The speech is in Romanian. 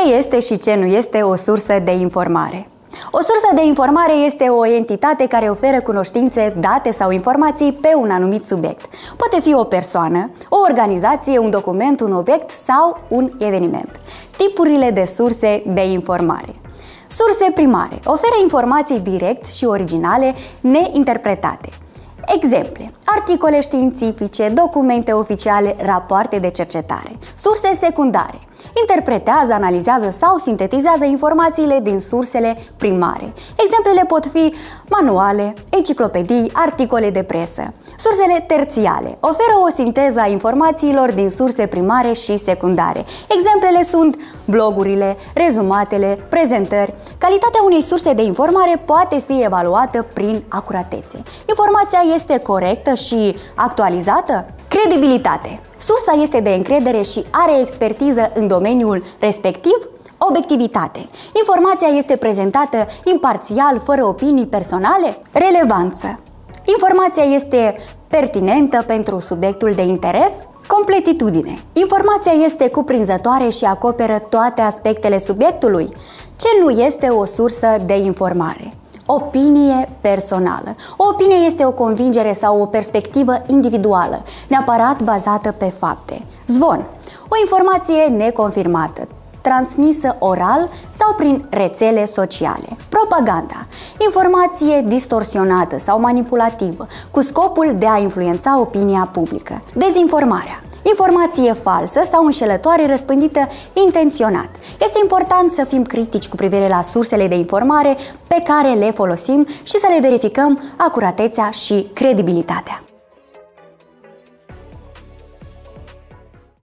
Ce este și ce nu este o sursă de informare? O sursă de informare este o entitate care oferă cunoștințe, date sau informații pe un anumit subiect. Poate fi o persoană, o organizație, un document, un obiect sau un eveniment. Tipurile de surse de informare. Surse primare. Oferă informații direct și originale, neinterpretate. Exemple: articole științifice, documente oficiale, rapoarte de cercetare. Surse secundare. Interpretează, analizează sau sintetizează informațiile din sursele primare. Exemplele pot fi manuale, enciclopedii, articole de presă. Sursele terțiale. Oferă o sinteză a informațiilor din surse primare și secundare. Exemplele sunt blogurile, rezumatele, prezentări. Calitatea unei surse de informare poate fi evaluată prin acuratețe. Informația este corectă și actualizată? Credibilitate. Sursa este de încredere și are expertiză în domeniul respectiv? Obiectivitate. Informația este prezentată imparțial, fără opinii personale? Relevanță. Informația este pertinentă pentru subiectul de interes? Completitudine. Informația este cuprinzătoare și acoperă toate aspectele subiectului? Ce nu este o sursă de informare? Opinie personală. O opinie este o convingere sau o perspectivă individuală, neapărat bazată pe fapte. Zvon. O informație neconfirmată, transmisă oral sau prin rețele sociale. Propaganda. Informație distorsionată sau manipulativă, cu scopul de a influența opinia publică. Dezinformarea. Informație falsă sau înșelătoare răspândită intenționat. Este important să fim critici cu privire la sursele de informare pe care le folosim și să le verificăm acuratețea și credibilitatea.